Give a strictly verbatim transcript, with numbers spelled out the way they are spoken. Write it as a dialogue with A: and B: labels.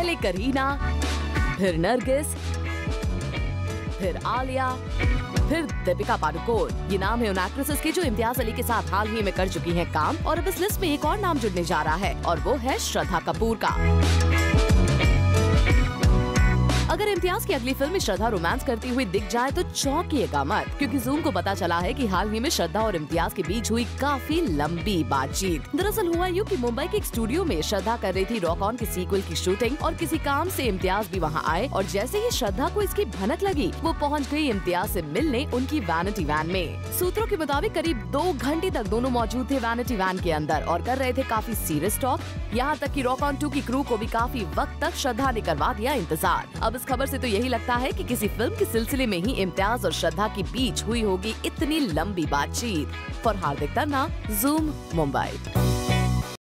A: पहले करीना, फिर नरगिस, फिर आलिया, फिर दीपिका पादुकोण। ये नाम है उन एक्ट्रेसेस के जो इम्तियाज अली के साथ हाल ही में कर चुकी हैं काम। और अब इस लिस्ट में एक और नाम जुड़ने जा रहा है और वो है श्रद्धा कपूर का। अगर इम्तियाज की अगली फिल्म में श्रद्धा रोमांस करती हुई दिख जाए तो चौंकिएगा मत, क्योंकि जूम को पता चला है कि हाल ही में श्रद्धा और इम्तियाज के बीच हुई काफी लंबी बातचीत। दरअसल हुआ यूं कि मुंबई के एक स्टूडियो में श्रद्धा कर रही थी रॉक ऑन की सीक्वल की शूटिंग और किसी काम से इम्तियाज भी वहां आए और जैसे ही श्रद्धा को इसकी भनक लगी वो पहुंच गई इम्तियाज से मिलने उनकी वैनिटी वैन में। सूत्रों के मुताबिक करीब दो घंटे तक दोनों मौजूद थे वैनिटी वैन के अंदर और कर रहे थे काफी सीरियस टॉक। यहाँ तक कि रॉक ऑन टू की क्रू को भी काफी वक्त तक श्रद्धा ने करवा दिया इंतजार। अब इस खबर से तो यही लगता है कि किसी फिल्म के सिलसिले में ही इम्तियाज और श्रद्धा के बीच हुई होगी इतनी लंबी बातचीत। For Hardik Tanna, zoom, Mumbai.